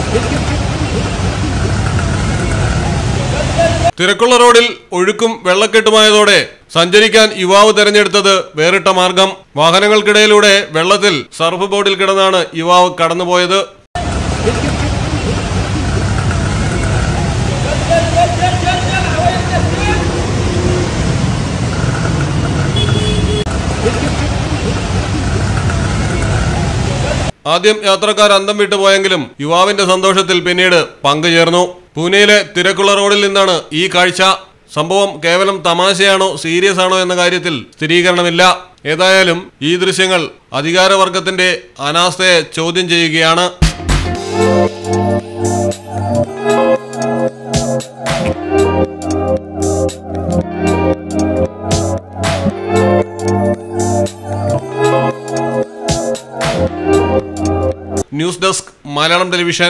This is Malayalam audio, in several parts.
തിരക്കുള്ള റോഡിൽ ഒഴുക്കും വെള്ളക്കെട്ടുമായതോടെ സഞ്ചരിക്കാൻ യുവാവ് തെരഞ്ഞെടുത്തത് വേറിട്ട മാർഗം. വാഹനങ്ങൾക്കിടയിലൂടെ വെള്ളത്തിൽ സർഫ് ബോർഡിൽ കിടന്നാണ് യുവാവ് കടന്നുപോയത്. ആദ്യം യാത്രക്കാർ അന്തം വിട്ടുപോയെങ്കിലും യുവാവിന്റെ സന്തോഷത്തിൽ പിന്നീട് പങ്കുചേർന്നു. പൂനെയിലെ തിരക്കുള്ള റോഡിൽ നിന്നാണ് ഈ കാഴ്ച. സംഭവം കേവലം തമാശയാണോ സീരിയസ് ആണോ എന്ന കാര്യത്തിൽ സ്ഥിരീകരണമില്ല. ഏതായാലും ഈ ദൃശ്യങ്ങൾ അധികാരവർഗത്തിന്റെ അനാസ്ഥയെ ചോദ്യം ചെയ്യുകയാണ്. News desk Malayalam television.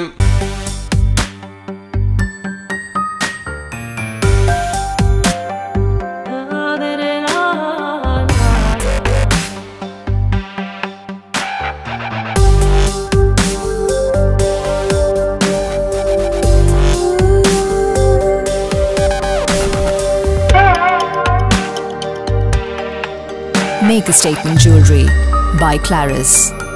Make a Statement Jewelry by Claris.